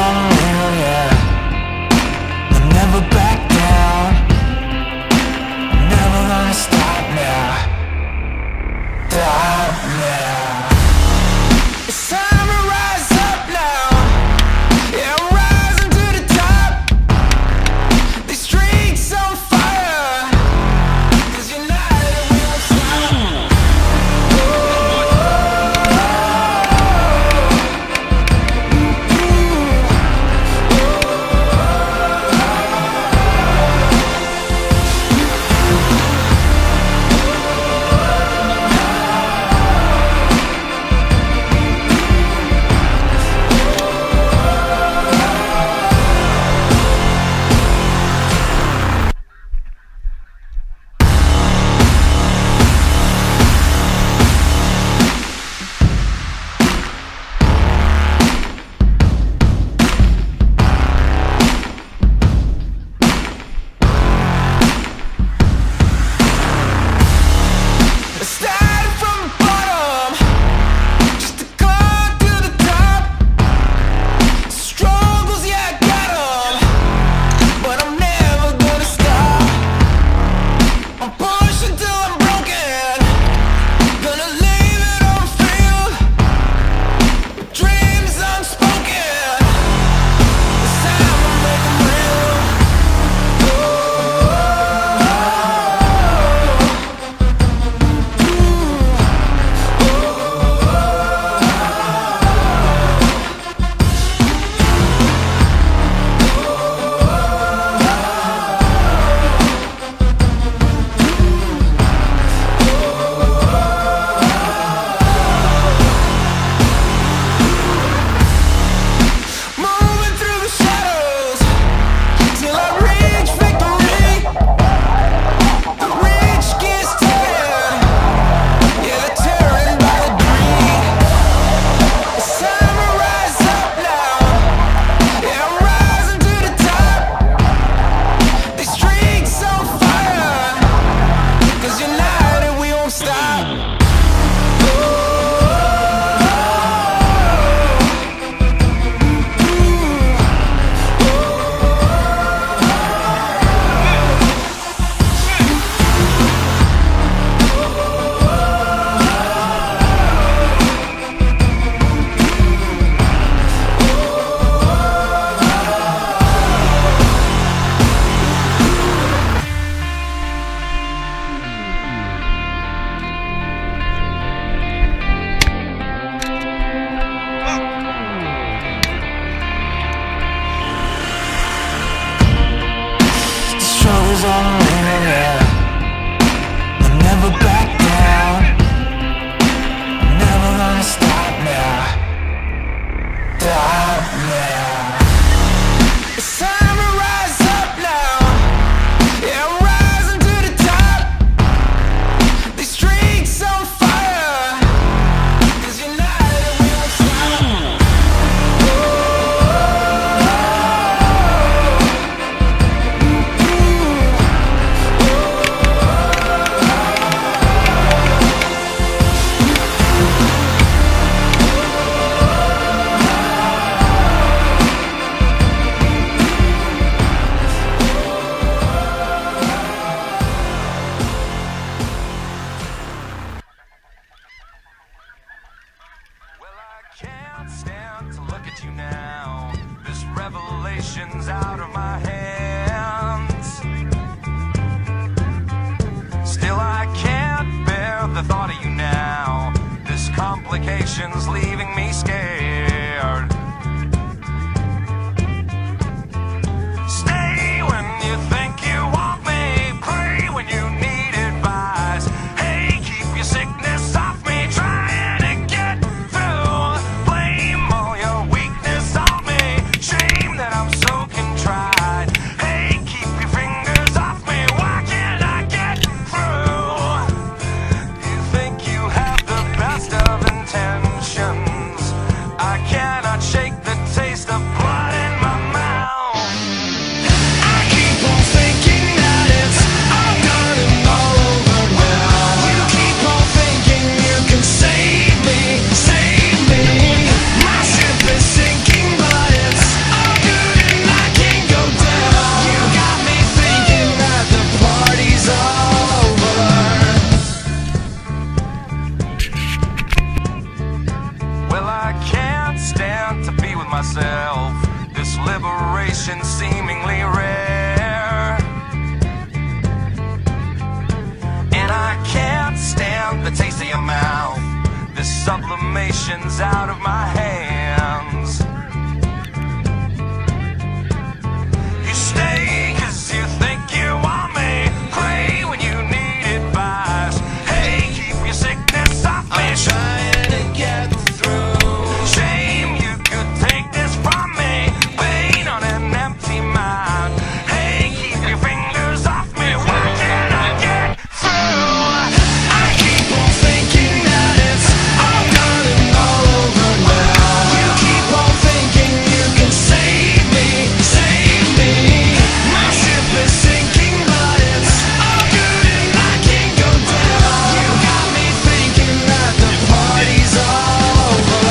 on real, yeah. I'll never back down. I'm never gonna stop now. Stop now. It's time to rise up now. Yeah, I'm rising to the top. These streets on fire. 'Cause united we won't stop. Started from the bottom, just to climb to the top. Struggles, yeah, I got 'em, but I'm never gonna stop. I'm pushing till I'm broken, gonna leave it on the field. Dreams unspoken, it's time to make 'em real. Moving through the shadows till I reach victory. The rich gets taken, yeah, they're turning by the greed. It's time to rise up now. Yeah, I'm rising to the top. These streets on fire. 'Cause united we won't stop. Struggles on real, yeah. I'll never back down. I'm never gonna stop now. Stop now. It's time to rise up now. Yeah, I'm rising to the top. These streets on fire. 'Cause united we won't stop. Well, I can't stand to look at you now. This revelation's out of my hands. Still, I can't bear the thought of you now. This complication's leaving me scared. Stay when you think you want me. Pray when you need advice. Hey, keep your sickness off me. Trying to get through. Blame all your weakness on me. Shame that I'm so contrite. Hey, keep your fingers off me. Why can't I get through? You think you have the best of intentions. myself this liberation seemingly rare. And I can't stand the taste of your mouth. This sublimation's out of my hands. You stay 'cause you think you want me. Pray when you need advice. Hey, keep your sickness off me. I'm trying to get through. Shame you could take this from me. Pain on an empty mind. Hey, keep your fingers off me. Why can't I get through? I keep on thinking that it's all done and all over now. You keep on thinking you can save me, save me. My ship is sinking, but it's all good and I can't go down. You got me thinking that the party's over.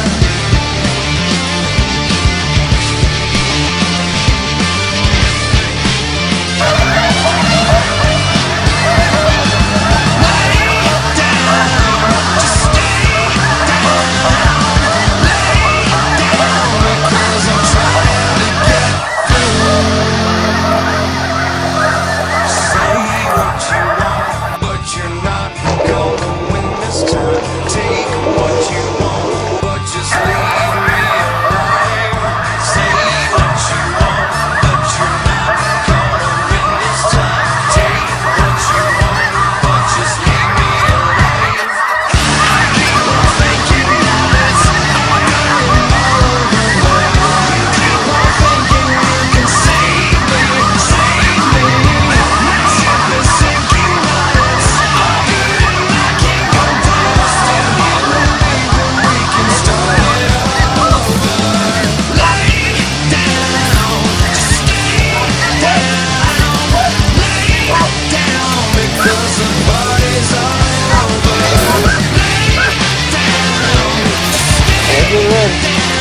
But you're not gonna win this time. Take what you want, but just leave me alive. Say what you want, but you're not gonna win this time. Take what you want, but just leave me alive. I keep on thinking that it's all done and all over now. You keep on thinking you can save me, save me. My ship is sinking, but it's all good and I can't go down. Still you believe that we can start it over. Lay down, just stay down. Lay down because the party's over. Lay down, just stay down. Lay down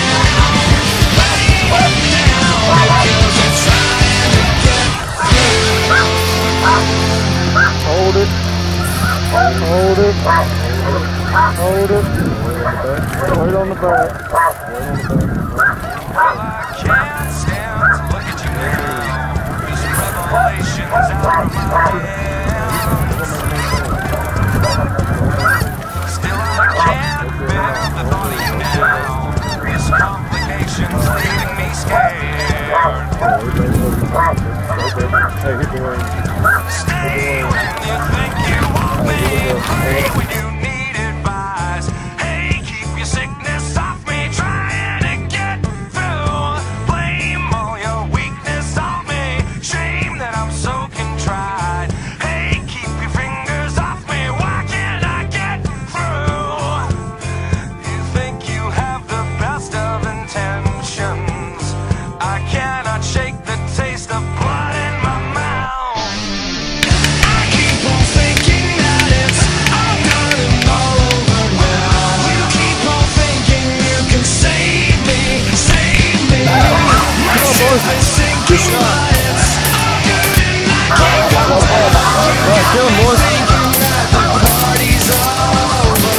because I'm trying to get through. Hold it. Hold it. Hold it. Wait on the back. Well, I can't stand to look at you now. These revelations out of my hands. Still, I can't bear the thought of you now. This complication's leaving me scared. Hey, keep going. Stay when you think you want me. Pray when you need advice. Hey, keep your sickness off me. Trying to get through. Blame all your weakness on me. Shame that I'm so contrite. Hey, keep your fingers off me. Why can't I get through? You think you have the best of intentions. I cannot shake the taste of blood in my mouth. I keep on thinking that it's all done and all over now. You keep on thinking you can save me, save me. My ship is sinking, but it's all good and I can't go down. You Kill him, got me boys. thinking that the party's over.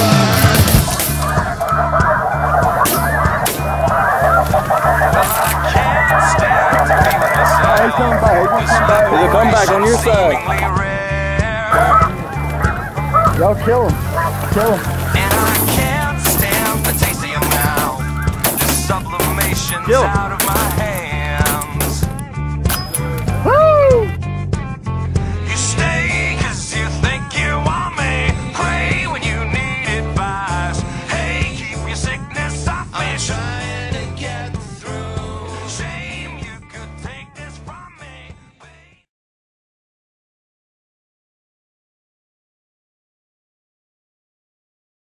Can't stand to be with myself. He's coming back. He's gonna come back. He's gonna come back on your side. Seemingly rare. Y'all kill him. Kill him. And I can't stand the taste of your mouth. The sublimation's Kill him. out